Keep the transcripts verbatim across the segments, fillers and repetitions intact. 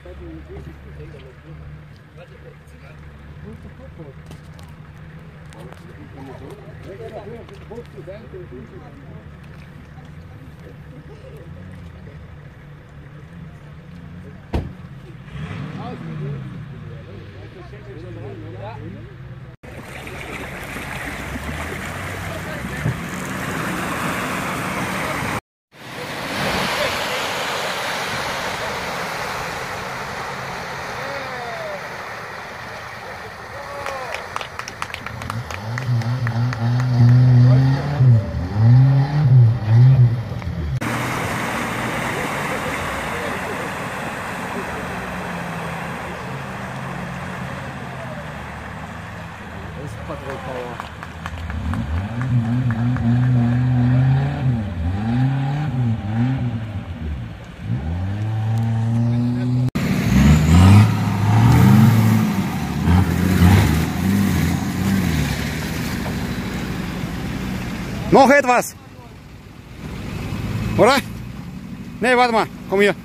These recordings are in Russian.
Noch etwas. Oder? Ne, warte mal. Komm hier.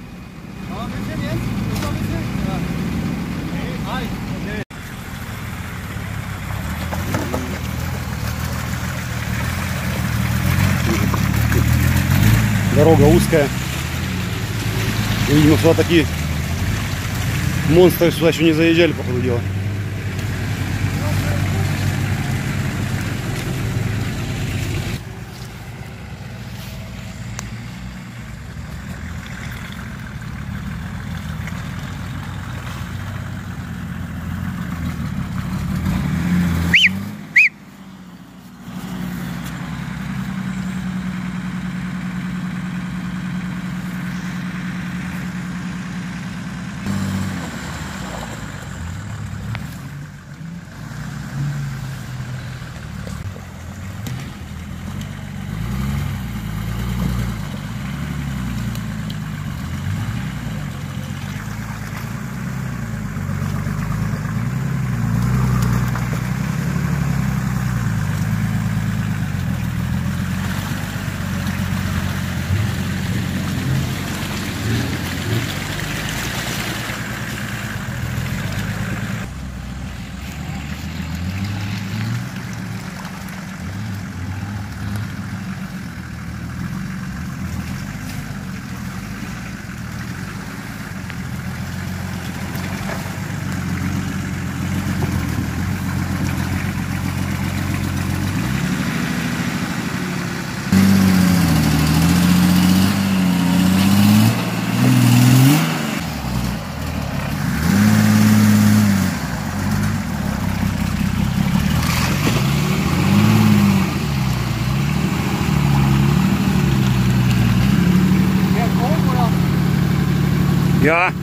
Дорога узкая. И, видимо, сюда такие монстры сюда еще не заезжали, по ходу дела. Ja.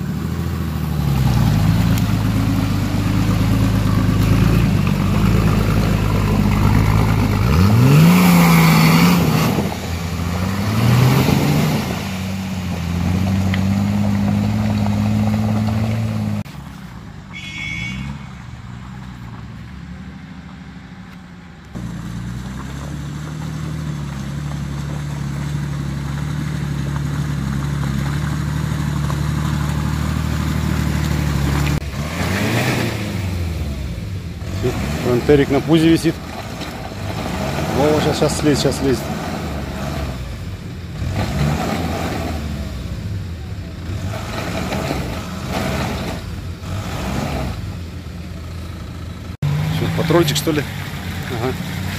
Фронтерик на пузе висит. О, сейчас, сейчас слезет, сейчас слезет. Что, патрульчик, что ли? Ага.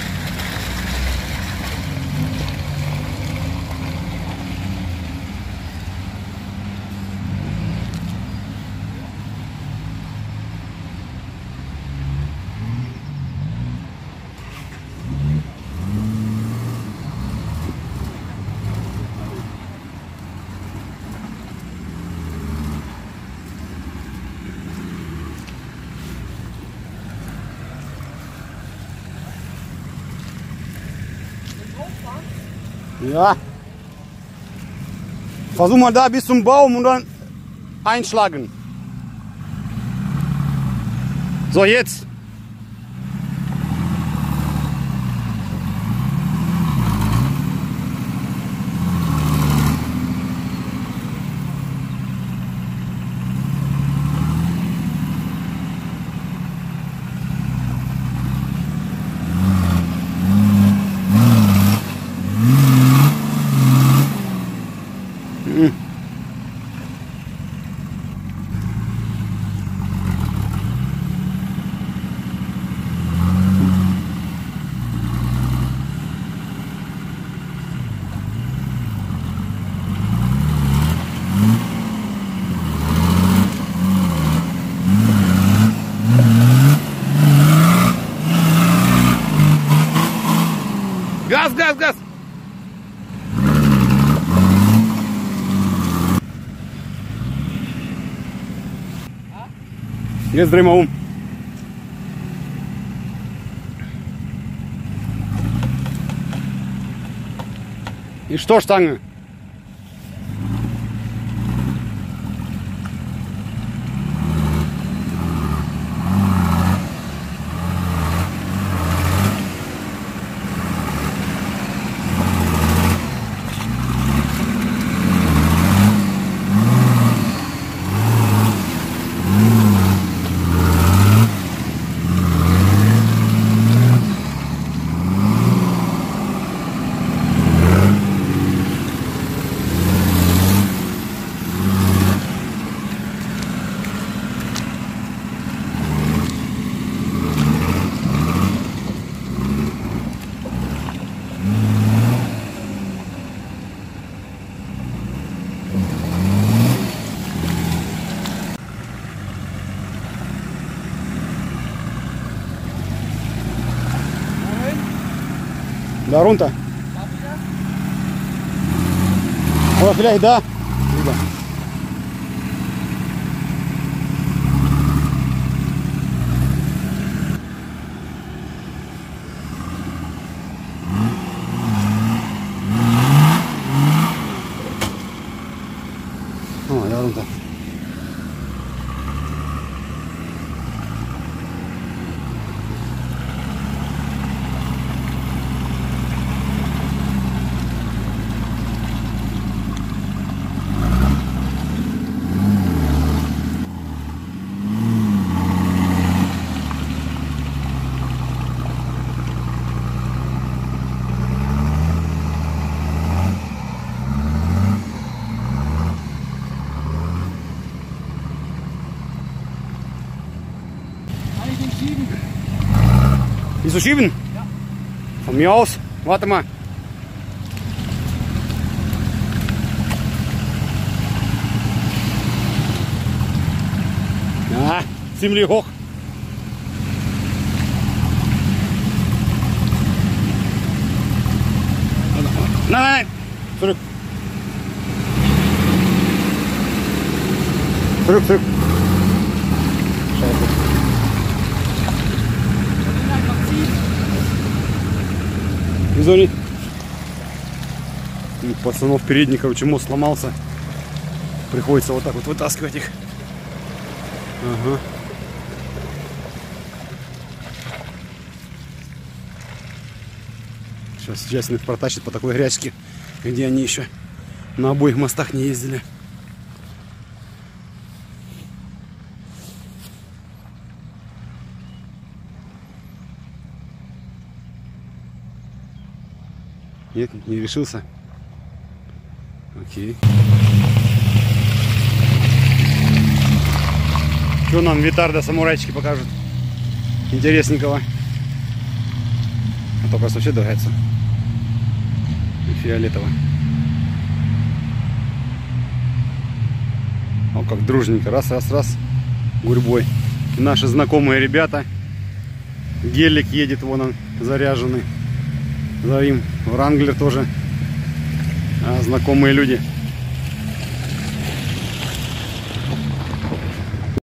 Ja. Versuch mal da bis zum Baum und dann einschlagen. So, jetzt. Jest Dreamaum. И что штанга? Da runter. Oder vielleicht da. Rüber. Oh, da runter. Wieso schieben? Ja. Von mir aus. Warte mal. Ja, ziemlich hoch. Nein, nein, zurück. Zurück, zurück. Scheiße. Везу не. Пацанов передний, короче, мост сломался. Приходится вот так вот вытаскивать их. Ага. Сейчас часть их протащит по такой грязьке, где они еще на обоих мостах не ездили. Нет, не решился. Окей. Что нам Витарда самурайчики покажут интересненького? А то кажется вообще догается. Фиолетово. О, как дружненько. Раз, раз, раз. Гурьбой. И наши знакомые ребята. Гелик едет, вон он заряженный. За им Вранглер тоже. А, знакомые люди.